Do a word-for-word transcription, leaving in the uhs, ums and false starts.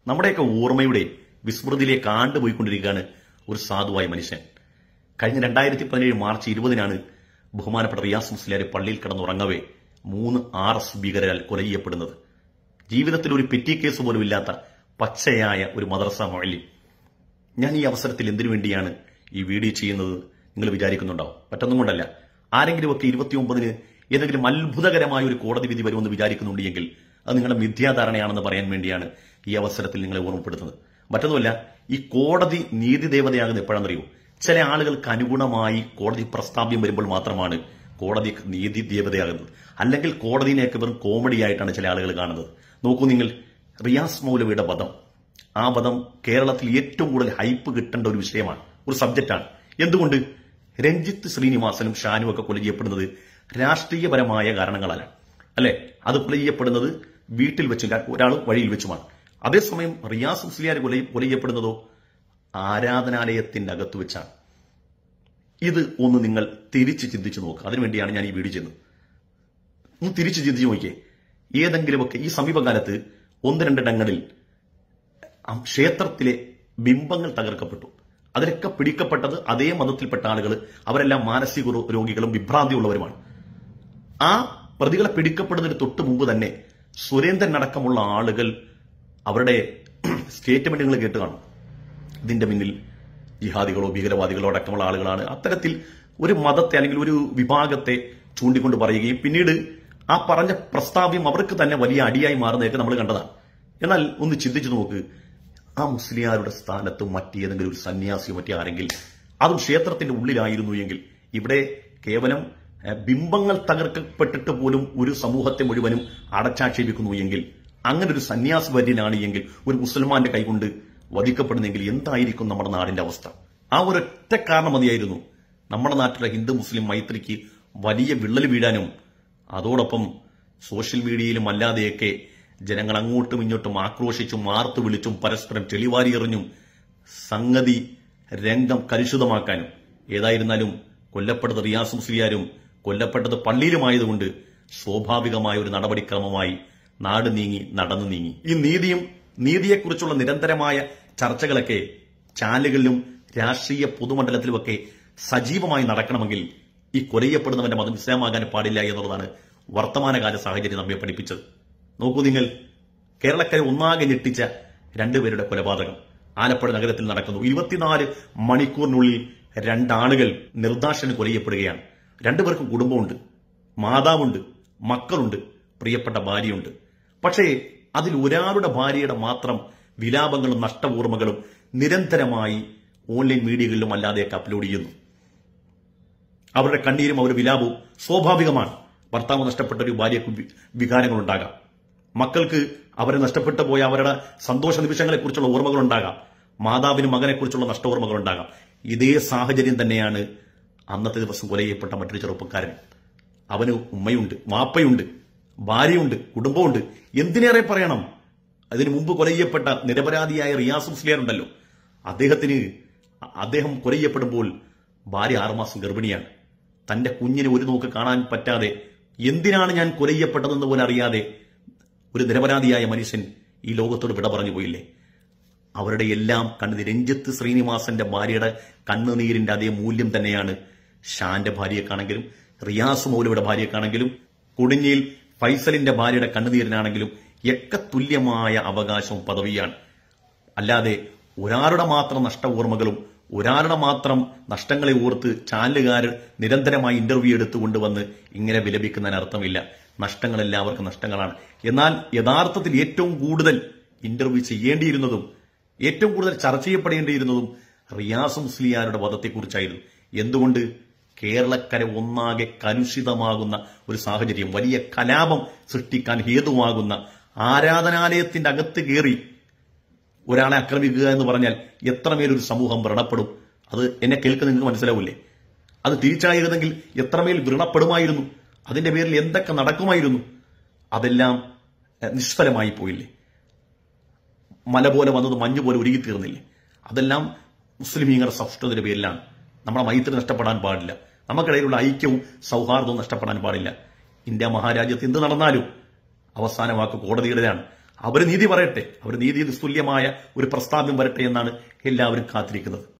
നമ്മുടെയൊക്കെ ഓർമ്മയുടെ വിസ്മൃതിയിലേക്ക് ആണ്ടുപോയിക്കൊണ്ടിരിക്കുകയാണ് ഒരു സാധുവായ മനുഷ്യൻ. കഴിഞ്ഞ രണ്ടായിരത്തി പതിനേഴ് മാർച്ച് ഇരുപതിനാണ് ബഹുമാനപ്പെട്ട റിയാസ് മുസ്ലിയാർ പള്ളിയിൽ കിടന്നുറങ്ങവേ മൂന്ന് ആർ എസ് ഭീകരരാൽ കൊല ചെയ്യപ്പെടുന്നത്. ജീവിതത്തിൽ ഒരു പെറ്റി കേസ് പോലും ഇല്ലാത്ത പച്ചയായ ഒരു മദ്രസ മുഅല്ലിം. ഞാൻ ഈ അവസരത്തിൽ എന്തിനു വേണ്ടിയാണ് ഈ വീഡിയോ ചെയ്യുന്നത് നിങ്ങൾ വിചാരിക്കുന്നുണ്ടാവും. മറ്റൊന്നും കൊണ്ടല്ല, ആരെങ്കിലുമൊക്കെ ഇരുപത്തിയൊമ്പതിന് ഏതെങ്കിലും അത്ഭുതകരമായ ഒരു കോടതി വിധി വരുമെന്ന് വിചാരിക്കുന്നുണ്ട് എങ്കിൽ അത് നിങ്ങളുടെ മിഥ്യാധാരണയാണെന്ന് പറയാൻ വേണ്ടിയാണ് ഈ അവസരത്തിൽ നിങ്ങളെ ഓർമ്മപ്പെടുത്തുന്നത്. മറ്റൊന്നുമല്ല, ഈ കോടതി നീതി ദേവതയാകുന്നത് എപ്പോഴാണെന്നറിയോ? ചില ആളുകൾക്ക് അനുഗുണമായി കോടതി പ്രസ്താവ്യം വരുമ്പോൾ മാത്രമാണ് കോടതി നീതി ദേവതയാകുന്നത്. അല്ലെങ്കിൽ കോടതിനെയൊക്കെ വെറും കോമഡി ആയിട്ടാണ് ചില ആളുകൾ കാണുന്നത്. നോക്കൂ നിങ്ങൾ, റിയാസ് മൗലവിയുടെ വധം, ആ വധം കേരളത്തിൽ ഏറ്റവും കൂടുതൽ ഹൈപ്പ് കിട്ടേണ്ട ഒരു വിഷയമാണ്, ഒരു സബ്ജക്റ്റാണ്. എന്തുകൊണ്ട്? രഞ്ജിത്ത് ശ്രീനിവാസനും ഷാനും ഒക്കെ കൊല ചെയ്യപ്പെടുന്നത് രാഷ്ട്രീയപരമായ കാരണങ്ങളാണ്, അല്ലെ? അത് കൊല ചെയ്യപ്പെടുന്നത് വീട്ടിൽ വെച്ചും ഒരാൾ വഴിയിൽ വെച്ചുമാണ്. അതേസമയം റിയാസ് മുസ്ലിയാർ കൊല കൊല ചെയ്യപ്പെടുന്നതോ ആരാധനാലയത്തിന്റെ അകത്ത് വെച്ചാണ്. ഇത് ഒന്ന് നിങ്ങൾ തിരിച്ച് ചിന്തിച്ചു നോക്കുക. അതിനുവേണ്ടിയാണ് ഞാൻ ഈ വീഡിയോ ചെയ്യുന്നത്. ഒന്ന് തിരിച്ച് ചിന്തിച്ചു നോക്കിയേ. ഏതെങ്കിലുമൊക്കെ ഈ സമീപകാലത്ത് ഒന്ന് രണ്ടിടങ്ങളിൽ ക്ഷേത്രത്തിലെ ബിംബങ്ങൾ തകർക്കപ്പെട്ടു. അതിലൊക്കെ പിടിക്കപ്പെട്ടത് അതേ മതത്തിൽപ്പെട്ട ആളുകൾ. അവരെല്ലാം മാനസിക രോഗികളും വിഭ്രാന്തിയുള്ളവരുമാണ്. ആ പ്രതികളെ പിടിക്കപ്പെടുന്നതിന് തൊട്ട് മുമ്പ് തന്നെ സുരേന്ദ്രൻ അടക്കമുള്ള ആളുകൾ അവരുടെ സ്റ്റേറ്റ്മെന്റുകൾ കേട്ട് കാണും. ഇതിന്റെ പിന്നിൽ ജിഹാദികളോ ഭീകരവാദികളോ അടക്കമുള്ള ആളുകളാണ്. അത്തരത്തിൽ ഒരു മതത്തെ അല്ലെങ്കിൽ ഒരു വിഭാഗത്തെ ചൂണ്ടിക്കൊണ്ട് പറയുകയും പിന്നീട് ആ പറഞ്ഞ പ്രസ്താവ്യം അവർക്ക് തന്നെ വലിയ അടിയായി മാറുന്നതൊക്കെ നമ്മൾ കണ്ടതാണ്. എന്നാൽ ഒന്ന് ചിന്തിച്ചു നോക്ക്, ആ മുസ്ലിയാരുടെ സ്ഥാനത്ത് മറ്റേതെങ്കിലും ഒരു സന്യാസിയോ മറ്റേ ആരെങ്കിൽ, അതും ക്ഷേത്രത്തിന്റെ ഉള്ളിലായിരുന്നു എങ്കിൽ, ഇവിടെ കേവലം ബിംബങ്ങൾ തകർക്കപ്പെട്ടിട്ട് പോലും ഒരു സമൂഹത്തെ മുഴുവനും അടച്ചാക്ഷേപിക്കുന്നു എങ്കിൽ, അങ്ങനെ ഒരു സന്യാസി വര്യനാണ് എങ്കിൽ, ഒരു മുസൽമാന്റെ കൈകൊണ്ട് വധിക്കപ്പെടുന്നെങ്കിൽ എന്തായിരിക്കും നമ്മുടെ നാടിന്റെ അവസ്ഥ? ആ ഒരൊറ്റ കാരണം മതിയായിരുന്നു നമ്മുടെ നാട്ടിലെ ഹിന്ദു മുസ്ലിം മൈത്രിക്ക് വലിയ വിള്ളൽ വീഴാനും അതോടൊപ്പം സോഷ്യൽ മീഡിയയിലും അല്ലാതെയൊക്കെ ജനങ്ങൾ അങ്ങോട്ടും ഇങ്ങോട്ടും ആക്രോശിച്ചും മാർത്തു വിളിച്ചും പരസ്പരം ചെളിവാരി എറിഞ്ഞും സംഗതി രംഗം കലുഷിതമാക്കാനും. ഏതായിരുന്നാലും കൊല്ലപ്പെട്ടത് റിയാസ് മുസ്ലിയാരും കൊല്ലപ്പെട്ടത് പള്ളിയിലുമായതുകൊണ്ട് സ്വാഭാവികമായ ഒരു നടപടിക്രമമായി നാട് നീങ്ങി നടന്നു നീങ്ങി. ഈ നീതിയും നീതിയെക്കുറിച്ചുള്ള നിരന്തരമായ ചർച്ചകളൊക്കെ ചാനലുകളിലും രാഷ്ട്രീയ പൊതുമണ്ഡലത്തിലുമൊക്കെ സജീവമായി നടക്കണമെങ്കിൽ ഈ കൊലയപ്പെടുന്നവന്റെ മതം ഇസ്ലാമാകാൻ പാടില്ല എന്നുള്ളതാണ് വർത്തമാനകാല സാഹചര്യം നമ്മെ പഠിപ്പിച്ചത്. നോക്കൂ നിങ്ങൾ, കേരളക്കരെ ഒന്നാകെ ഞെട്ടിച്ച രണ്ടുപേരുടെ കൊലപാതകം ആലപ്പുഴ നഗരത്തിൽ നടക്കുന്നു. ഇരുപത്തിനാല് മണിക്കൂറിനുള്ളിൽ രണ്ടാളുകൾ നിർദാക്ഷണ്യം കൊലയപ്പെടുകയാണ്. രണ്ടുപേർക്കും കുടുംബമുണ്ട്, മാതാവുണ്ട്, മക്കളുണ്ട്, പ്രിയപ്പെട്ട ഭാര്യയുണ്ട്. പക്ഷേ അതിൽ ഒരാളുടെ ഭാര്യയുടെ മാത്രം വിലാപങ്ങളും നഷ്ടപൂർമ്മകളും നിരന്തരമായി ഓൺലൈൻ മീഡിയകളിലും അല്ലാതെയൊക്കെ അപ്ലോഡ് ചെയ്യുന്നു. അവരുടെ കണ്ണീരും അവരുടെ വിലാപവും സ്വാഭാവികമാണ്. ഭർത്താവ് നഷ്ടപ്പെട്ട ഒരു ഭാര്യയ്ക്ക് വികാരങ്ങളുണ്ടാകാം, മക്കൾക്ക് അവരെ നഷ്ടപ്പെട്ടു പോയ അവരുടെ സന്തോഷ നിമിഷങ്ങളെക്കുറിച്ചുള്ള ഓർമ്മകളുണ്ടാകാം, മാതാവിനും മകനെക്കുറിച്ചുള്ള നഷ്ട ഓർമ്മകളുണ്ടാകാം. ഇതേ സാഹചര്യം തന്നെയാണ് അന്നത്തെ ദിവസം കൊല ചെയ്യപ്പെട്ട മറ്റൊരു ചെറുപ്പക്കാരൻ. അവന് ഉമ്മയുണ്ട്, വാപ്പയുണ്ട്, ഭാര്യയുണ്ട്, കുടുംബമുണ്ട്. എന്തിനേറെ പറയണം, അതിനു മുമ്പ് കൊല ചെയ്യപ്പെട്ട നിരപരാധിയായ റിയാസ് മുസ്ലിയാർ ഉണ്ടല്ലോ, അദ്ദേഹത്തിന് അദ്ദേഹം കൊല ചെയ്യപ്പെടുമ്പോൾ ഭാര്യ ആറുമാസം ഗർഭിണിയാണ്. തന്റെ കുഞ്ഞിനെ ഒരു നോക്ക് കാണാൻ പറ്റാതെ, എന്തിനാണ് ഞാൻ കൊല ചെയ്യപ്പെട്ടതെന്ന് പോലും അറിയാതെ ഒരു നിരപരാധിയായ മനുഷ്യൻ ഈ ലോകത്തോട് വിട പറഞ്ഞു പോയില്ലേ? അവരുടെ എല്ലാം കണ്ണുനീർ, രഞ്ജിത്ത് ശ്രീനിവാസന്റെ ഭാര്യയുടെ കണ്ണുനീരിന്റെ അതേ മൂല്യം തന്നെയാണ് ഷാന്റെ ഭാര്യയെക്കാണെങ്കിലും റിയാസ് മൗലവിയുടെ ഭാര്യയെക്കാണെങ്കിലും കൊടിഞ്ഞിയിൽ ഫൈസലിന്റെ ഭാര്യയുടെ കണ്ണുനീരിനാണെങ്കിലും ഒക്കെ തുല്യമായ അവകാശവും പദവിയാണ്. അല്ലാതെ ഒരാളുടെ മാത്രം നഷ്ട ഓർമ്മകളും ഒരാളുടെ മാത്രം നഷ്ടങ്ങളെ ഓർത്ത് ചാനലുകാർ നിരന്തരമായി ഇന്റർവ്യൂ എടുത്തുകൊണ്ടുവന്ന് ഇങ്ങനെ വിലപിക്കുന്നതിന് അർത്ഥമില്ല. നഷ്ടങ്ങൾ എല്ലാവർക്കും നഷ്ടങ്ങളാണ്. എന്നാൽ യഥാർത്ഥത്തിൽ ഏറ്റവും കൂടുതൽ ഇന്റർവ്യൂ ചെയ്യേണ്ടിയിരുന്നതും ഏറ്റവും കൂടുതൽ ചർച്ച ചെയ്യപ്പെടേണ്ടിയിരുന്നതും റിയാസ് മുസ്ലിയാരുടെ വധത്തെക്കുറിച്ചായിരുന്നു. എന്തുകൊണ്ട്? കേരളക്കര ഒന്നാകെ കലുഷിതമാകുന്ന ഒരു സാഹചര്യം, വലിയ കലാപം സൃഷ്ടിക്കാൻ ഹേതുവാകുന്ന ആരാധനാലയത്തിന്റെ അകത്ത് കയറി ഒരാളെ ആക്രമിക്കുക എന്ന് പറഞ്ഞാൽ എത്രമേലൊരു സമൂഹം വ്രണപ്പെടും. അത് എന്നെ കേൾക്കുന്ന നിങ്ങൾക്ക് മനസ്സിലാവില്ലേ? അത് തിരിച്ചായിരുന്നെങ്കിൽ എത്രമേൽ വ്രണപ്പെടുമായിരുന്നു, അതിന്റെ പേരിൽ എന്തൊക്കെ നടക്കുമായിരുന്നു. അതെല്ലാം നിഷ്ഫലമായി പോയില്ലേ? മല പോലെ വന്നത് മഞ്ഞ് പോലെ ഉരുകി തീർന്നില്ലേ? അതെല്ലാം മുസ്ലിമീങ്ങളുടെ സൗഷ്ഠതയുടെ പേരിലാണ്. നമ്മുടെ മൈത്രി നഷ്ടപ്പെടാൻ പാടില്ല, നമുക്കിടയിലുള്ള ഐക്യവും സൗഹാർദ്ദവും നഷ്ടപ്പെടാൻ പാടില്ല. ഇന്ത്യ മഹാരാജ്യത്ത് എന്ത് നടന്നാലും അവസാന വാക്ക് കോടതിയുടേതാണ്. അവർ നീതി പറയട്ടെ, അവർ നീതി തുല്യമായ ഒരു പ്രസ്താവ്യം വരട്ടെ എന്നാണ് എല്ലാവരും കാത്തിരിക്കുന്നത്.